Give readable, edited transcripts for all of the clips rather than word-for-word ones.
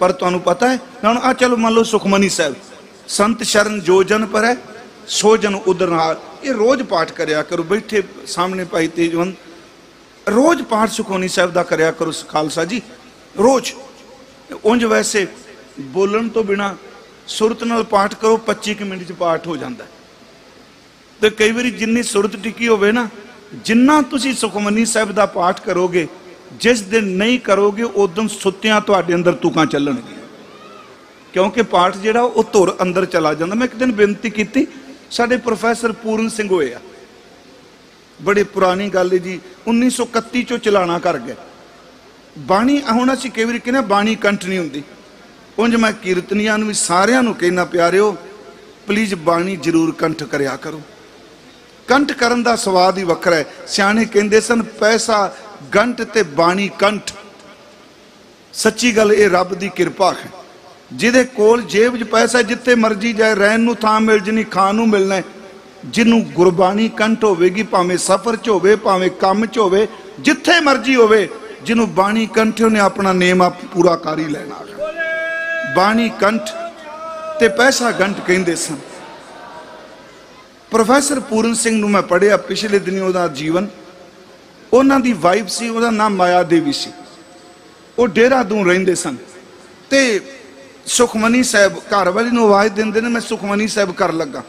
पर तुहानू पता है हुण आ चलो मान लो सुखमनी साहब, संत शरण जो जन पर है सो जन उदरहार, ये रोज पाठ करया करो। बैठे सामने भाई तेजवंत, रोज पाठ सुखमनी साहब का करया करो खालसा जी, रोज। उंज वैसे बोलन तो बिना सुरत नाल पाठ करो 25 मिनट च पाठ हो जाता है। तो कई बार जिन्नी सुरत टिकी होवे ना, जिन्ना तुसी सुखमनी साहब का पाठ करोगे, जिस दिन नहीं करोगे उदों सुत्तियां तुहाडे अंदर तुकां चलणगियां, क्योंकि पाठ जिहड़ा वो धुर अंदर चला जाता। मैं एक दिन बेनती की, साडे प्रोफैसर पूरन सिंह होए आ, बड़ी पुरानी गल है जी, 1931 चो चलाना कर गए बाणी। हुण असीं कई वारी कहने बाणी कंठ नहीं हुंदी, उंज मैं कीर्तनियां नूं भी सारियां नूं कहना प्यारिओ प्लीज़ बाणी जरूर कंठ करया करो। कंठ करन दा स्वाद ही वखरा है। सियाणे कहंदे सन पैसा गंठ ते बाणी कंठ। सच्ची गल ये रब दी किरपा है। जिहदे कोल जेब च पैसा जिथे मर्जी जाए, रहन नूं थां मिल जनी, खाण नूं मिलना है। जिन्हों गुरबाणी कंठ होवेगी, भावें सफर च होवे, भावें काम च होवे, जिथे मर्जी होवे, जिन्हों बाणी कंठ उन्हें अपना नेम आप पूरा कर ही लेना। बाणी कंठ ते पैसा गंठ कहंदे सन। प्रोफैसर पूरन सिंह नूं मैं पढ़िया पिछले दिनी, उहदा जीवन, उन्हां दी वाइफ सी, उहदा नाम माया देवी सी, वो देहरादून रहिंदे सन। ते सुखमनी साहब घर वाली नूं आवाज़ दिंदे ने, मैं सुखमनी साहब कर लगा।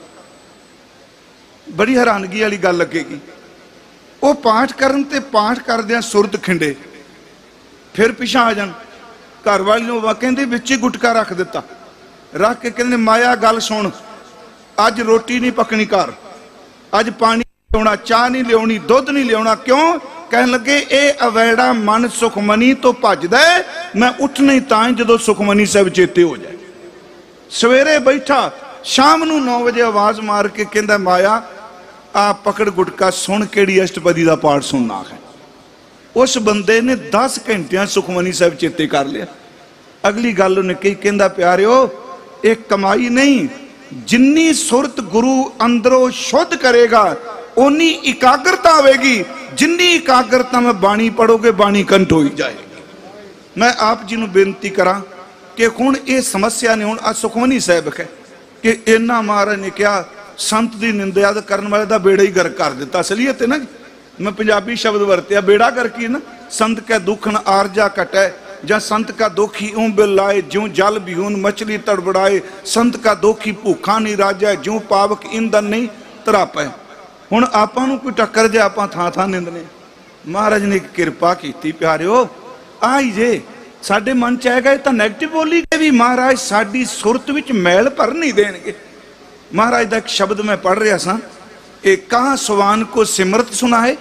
बड़ी हैरानगी वाली गल लगेगी, वो पाठ करन ते पाठ करदियां सुरत खिंडे, फिर पिछा आ जान। घर वाली नूं कहंदे विच ही गुटका रख दिता, रख के कहंदे माया गल सुन, अज रोटी नहीं पकनी घर, अज पानी नहीं लियाउणा, चाह नहीं लियाउणी, दुध नहीं लियाउणा। क्यों? कहन लगे ये अवैड़ा मन सुखमनी तो भजदा है, मैं उठना ही तां जदों सुखमनी साहब चेते हो जाए। सवेरे बैठा, शाम नूं 9 बजे आवाज़ मार के कहंदा माया आ पकड़ गुटका, सुन केड़ी अष्टपदी का पाठ सुनना है। उस बंदे ने 10 घंटिया सुखमनी साहब चेते कर लिया। अगली गल उन्हें कही, कहंदा प्यारिओ एक कमाई नहीं, जिन्नी सुरत गुरु अंदरों शुद्ध करेगा उन्नी एकाग्रता आवेगी, जिन्नी एकाग्रता में बाणी पढ़ोगे बाणी कंठ हो ही जाएगी। मैं आप जी नूं बेनती करा कि हुण ये समस्या नहीं, हुण आ सुखमनी साहब है कि इन्ना महाराज ने कहा संत की निंदा करने वाले का बेड़ा ही गर्क कर दिता। असलीयत है ना जी, मैं पंजाबी शब्द वरत्या, बेड़ा गर्क ही ना। संत कै दुखन आरजा कटै, ਜਾਂ संत का दोखी ऊं बिल लाए, ज्यों जल बिहून मछली तड़बड़ाए, संत का दोखी भूखा नहीं राजा, ज्यों पावक ईंधन नहीं तरापै। हुण आपां नूं कोई टक्कर जे आपां थां थां निंदने। महाराज ने किरपा कीती प्यारिओ, आई जे साडे मन च आएगा, ये तां नैगेटिव बोली के भी महाराज साडी सुरत विच मैल भर नहीं देणगे। महाराज का एक शब्द मैं पढ़ रहा सा, एक कहाँ सवान को सिमरत सुनाए,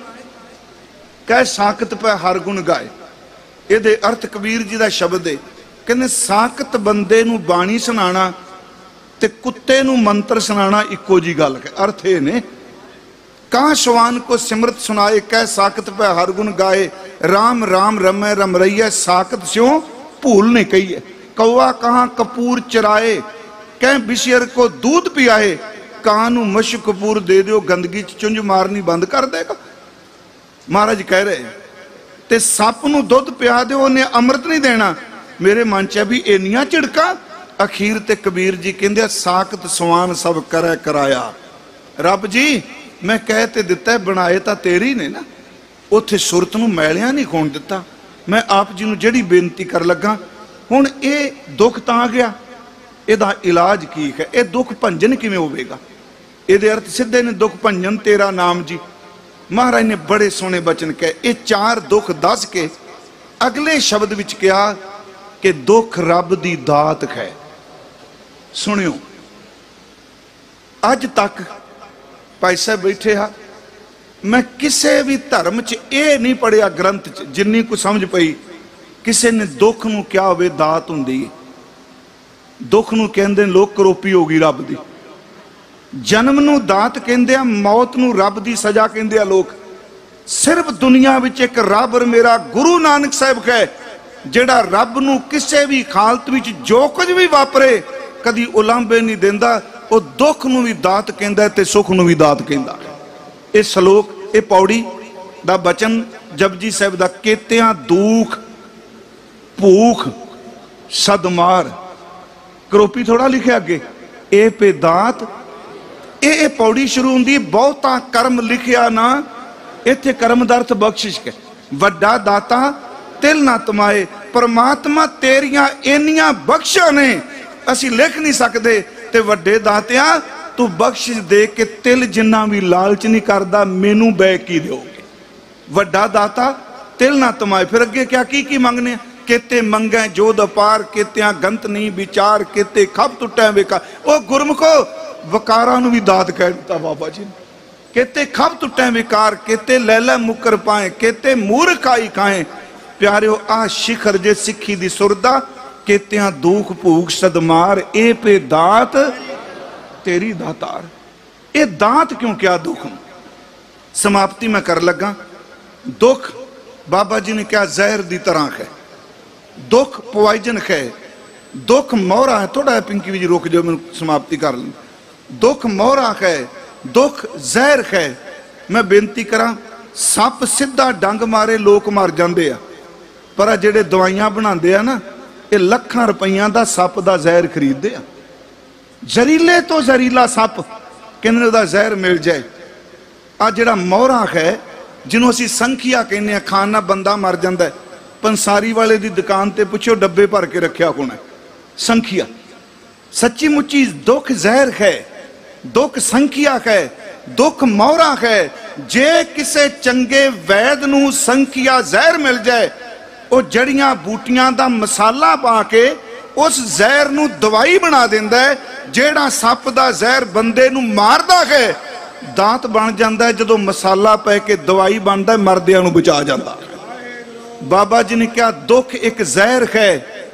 कह साकत पै हर गुण गाए। ये अर्थ कबीर जी का शब्द है, कहने साकत बंदे नूं बाणी सुनाना ते कुत्ते नूं मंत्र सुनाना इक्को जी गल है। अर्थ ये ने, कहाँ सवान को सिमरत सुनाए, कह साकत पै हर गुण गाए, राम राम रमै रम रहिए, साकत स्यों भूल नहीं कही है। कौआ कहाँ कपूर चराए, कह बिशियर को दूध पियाए, कानू मश कपूर दे दो, गंदगी चुंझ मारनी बंद कर देगा। महाराज कह रहे ते सप नूं दुध पिया दो, उन्हें अमृत नहीं देना। मेरे मन च भी इन्नियां झिड़का। अखीर ते कबीर जी कहंदे साकत सवान सब करे कराया। रब जी मैं कह ते दिता है, बनाए तां तेरी ने ना, उत्थे सुरत नूं मैलियां नहीं खोण दिता। मैं आप जी नूं जिहड़ी बेनती कर लगा, हुण ये दुख तां आ गया, इहदा इलाज की है, ये दुख भंजन किवें होवेगा? इहदे अर्थ सीधे ने, दुख भंजन तेरा नाम जी। महाराज ने बड़े सोहने बचन कहे, ये 4 दुख दस के अगले शब्द विच कहा कि दुख रब दी दात है। सुनियो, अज तक भाई साहब बैठे हा, मैं किसी भी धर्म च ये नहीं पढ़िया ग्रंथ च, जिन्नी को समझ पई, किसी ने दुख नूं क्या होवे दात हुंदी है। दुख नूं कहंदे लोग करोपी हो गई रब दी, जन्म नूं दात कहंदे आ, मौत नूं रब दी सजा कहंदे आ लोग। सिर्फ दुनिया विच एक रब मेरा गुरु नानक साहब है, जिहड़ा रब नूं किसी भी हालत विच जो कुछ भी वापरे कदी उलांभे नहीं देंदा। वो दुख नूं भी दात कहंदा ते सुख नूं भी दात कहंदा। ये सलोक, ये पौड़ी दा बचन जपजी साहब दा, केतियां दुख भूख सदमार। करोपी थोड़ा लिखे अगे, ए पे दात। ये पौड़ी शुरू होंगी बहुता कर्म लिखिया ना, इत्थे कर्म दा अर्थ बख्शिश के। वड्डा दाता तिल ना तमाए। परमात्मा तेरिया इन्नियां बख्शा ने असी लिख नहीं सकते। ते वड्डे दातिया तू बख्शिश दे के तिल जिन्ना भी लालच नहीं करता, मैनू बै की दोगे। वड्डा दाता तिल ना तमाए। फिर अगे क्या की मंगने, केते मंगे जोध अपार, केत्या गंत नहीं विचार, केते खप टुटै बेकार। ओ गुरमुखो वकारा नूं भी दात कह दिता बाबा जी ने। केते खप टुटै बेकार, केते लैला मुकर पाए, केते मूर्ख आई खाए। प्यारिओ आ शिखर जे सिक्खी दी सुरदा, केत्या दुख भूख सदमार, ए पे दात तेरी दातार। ये दात क्यों क्या दुख? समाप्ति मैं कर लगा। दुख बाबा जी ने क्या जहर दी तरह है, दुख पॉइजन है, दुख मोहरा है। थोड़ा पिंकी जी रोक जाओ, मैं समाप्ति कर लूँ। दुख मोहरा है, दुख जहर है। मैं बेनती करा, सप सीधा डंग मारे लोग मर जाते हैं, पर जेडे दवाइयां बनाते हैं ना, ये लखां रुपइया का सप का जहर खरीदते हैं। जहरीले तो जहरीला सप कहने का जहर मिल जाए। आ जिहड़ा मोहरा है, जिन्हों असीं संखिया कहने, खाना बंदा मर जाता है। पंसारी वाले की दुकान ते पुछो डब्बे भर के रखिया कौन है? संखिया। सच्ची मुच्ची दुख जहर है, दुख संखिया है, दुख मोहरा है। जे किसे चंगे वैद नूं संखिया जहर मिल जाए, वो जड़ियां बूटियां दा मसाला पा के उस जहर नूं दवाई बना देंदा है। जेड़ा सप दा जहर बंदे नूं मारदा है, दांत बन जाता है। जदों मसाला पै के दवाई बनता है, मरदियां नूं बचा जाता है। बाबा जी ने क्या, दुख एक जहर है,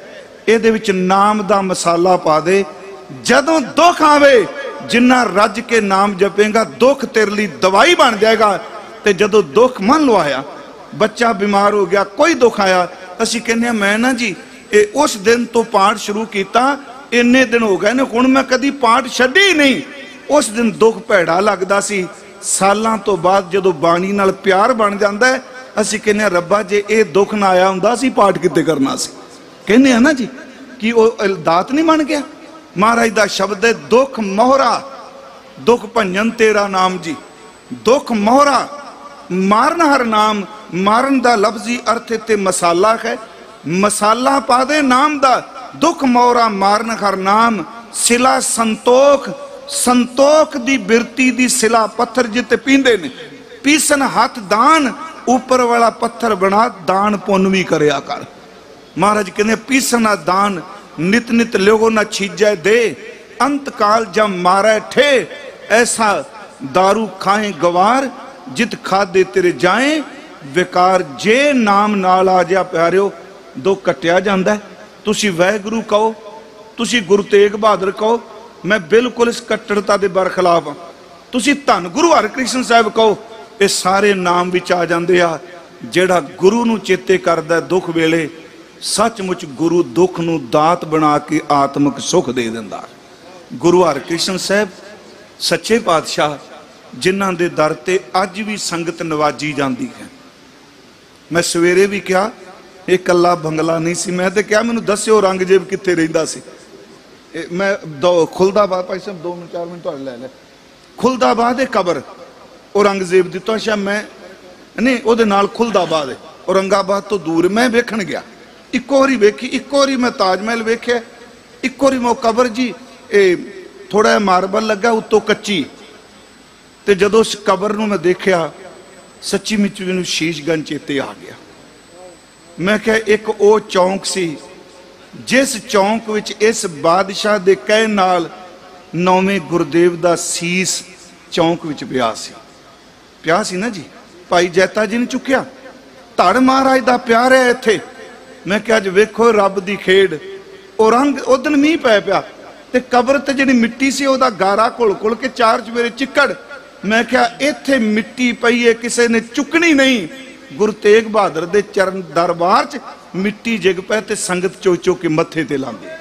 ये विच नाम दा मसाला पा दे। जदों दुख आवे, जिन्ना रज के नाम जपेगा, दुख तेरे लिए दवाई बन जाएगा। तो जदों दुख मन लो आया, बच्चा बीमार हो गया, कोई दुख आया, असीं कहने मैं ना जी उस दिन तो पाठ शुरू किया, इन्ने दिन हो गए ने, हुण मैं कदी पाठ छड्डी ही नहीं। उस दिन दुख भैड़ा लगदा सी। सालां तो बाद जदों बाणी नाल प्यार बन जाता है, असीं कहने रब्बा जे ये दुख ना आया हुंदा असीं पाठ कित्ते करना सी। कहने ना जी कि वो दात नहीं बन गया। महाराज दा शब्द है, दुख मोहरा दुख भंजन तेरा नाम जी। दुख मोहरा मारन हर नाम। मारन दा लफ्जी अर्थ ते मसाला है, मसाला पा दे नाम दा। दुख मोहरा मारन हर नाम। सिला संतोख, संतोख दी बिरती दी सिला पत्थर जिते पींदे ने। पीसन हाथ दान, ऊपर वाला पत्थर बना, दान पुन भी करया कर। महाराज कहने पीसना दान, नित नित लोगों न छीजै दे। अंत काल जब मारे ठे, ऐसा दारू खाए गवार, जित खादे तेरे जाए बेकार। जे नाम नाल आ जा प्यारिओ, दुख कटिया जांदा है। तुसी वाहिगुरू कहो, तुसी गुरु तेग बहादुर कहो, मैं बिल्कुल इस कट्टरता के बरखिलाफ हाँ। तुसी धन गुरु हरकृष्ण साहब कहो, ये सारे नाम विच आ जांदे आ। जेड़ा गुरु नूं चेते करदा दुख वेले, सचमुच गुरु दुख नूं दात बना के आत्मक सुख दे दिंदा। गुरु हरकृष्ण साहब सच्चे पातशाह, जिन्हां दे दर ते अज भी संगत नवाजी जाती है। मैं सवेरे भी क्या, ये कला बंगला नहीं सी। मैं तो क्या, मैनूं दस्सिओ औरंगजेब कित्थे रहिंदा सी। मैं खुलदाबाद, भाई साहब 2 मिनट 4 मिनट तुहाडे लै लै। खुलदाबाद है कबर औरंगजेब दी। तो अच्छा मैं नहीं, उहदे नाल खुलदाबाद है, औरंगाबाद तो दूर। मैं वेखण गया, इक्को वारी वेखी, इक्को वारी मैं ताजमहल वेख्या, इक्को वारी मैं कबर जी थोड़ा मार्बल लगा उत्तों कच्ची। तो जदों उस कबर नूं मैं देखिया, सच्ची मुच मैनूं शीशगंज चेते आ गया। मैं क्या, एक वो चौंक सी जिस चौंक विच इस बादशाह दे कहे नाल 9वें गुरदेव दा सीस चौंक विच पिया सी ना जी। भाई जैता जी ने चुकिया, धड़ महाराज दा प्यार है इत्थे। मैं क्या, अज वेखो रब दी खेड। औरंग उदन मीह पै पिया, ते कबर ते जिहड़ी मिट्टी सी ओहदा गारा घुल घुल के 4 चवेरे चिक्कड़। मैं क्या, इत्थे मिट्टी पई है, किसी ने चुकनी नहीं। गुरु तेग बहादुर दे चरण दरबार च मिट्टी जिग पै ते संगत चो चो के मत्थे ते लांदी।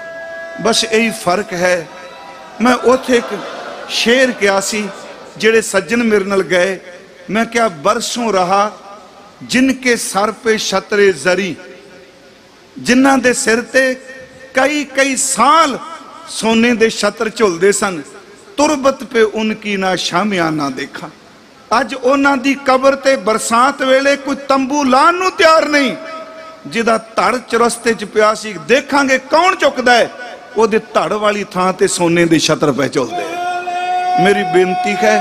बस यही फर्क है। मैं उथे एक शेर कहा सी, जेड़े सज्जन मेरे नाल गए। मैं क्या, बरसों रहा जिनके सर पे छतरे जरी, जिन्हां दे सिर ते कई कई साल सोने दे छत्र झुलदे सन। तुरबत पे उनकी ना शामिया ना देखा। अज उन्हां दी कबर ते बरसात वेले कोई तंबू लाण नूं तैयार नहीं। जिहदा धड़ चरस्ते च पिया सी, देखांगे कौन चुकदा है, ओहदे धड़ वाली थां ते सोने दे छत्र पे झुलदे। मेरी बेनती है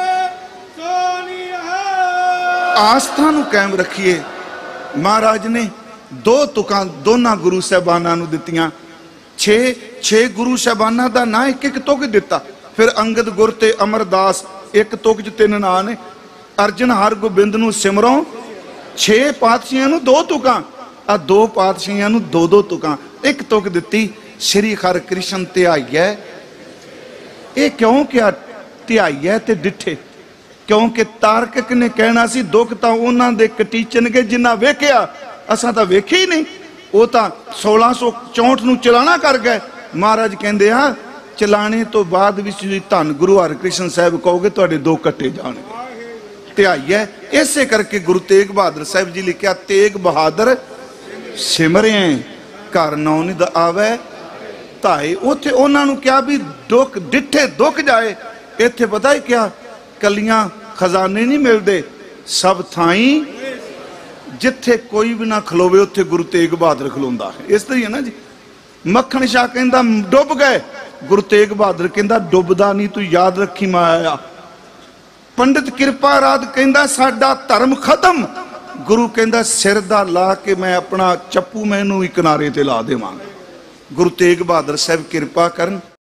आस्था नूं कायम रखिए। महाराज ने दो तुकां दोनां गुरु साहबानां नूं दित्तियां। छे गुरु साहबानां दा नां एक एक तुक दिता। फिर अंगद गुर ते अमरदास एक तुक च 3 नां ने। अर्जन हर गोबिंद नूं सिमरो 6 पातशाहियां नूं 2 तुकां, आ 2 पातशाहियां नूं 2-2 तुकां। एक तुक दित्ती श्री हरकृष्ण ध्याइयै। ये क्यों क्या ध्याइयै ते डिठे? क्योंकि तारकक ने कहना सी दुख तां उन्हां दे कटीचनगे जिन्ना वेखिया, असां तां वेखे ही नहीं। वो तां 1664 नूं चलाना कर गए। महाराज कहंदे आ चलाने तो बाद भी तुसीं धन गुरु हरकृष्ण साहब कहोगे तुहाडे 2 कट्टे जाणगे। ध्याइयै इसे करके गुरु तेग बहादुर साहब जी लिखिया, तेग बहादुर सिमरिए घर नौनिध आवे धाए। उत्थे उन्हां नूं क्या भी दुख डिठे दुख जाए। इत्थे पता है क्या, कलियां खजाने नहीं मिलते, सब थाई जिथे कोई भी ना खलोवे उत्थे गुरु तेग बहादुर खलोंदा है। इस तरह है ना जी। मक्खन शाह कहंदा डुब गए, गुरु तेग बहादुर कहंदा डुबदा नहीं, तू याद रखी माया। पंडित कृपा राज कहंदा साडा धर्म खत्म, गुरु कहंदा सिर दा ला के मैं अपना चप्पू मैनू ही किनारे ते ला देवांगा। गुरु तेग बहादुर साहब कृपा करन।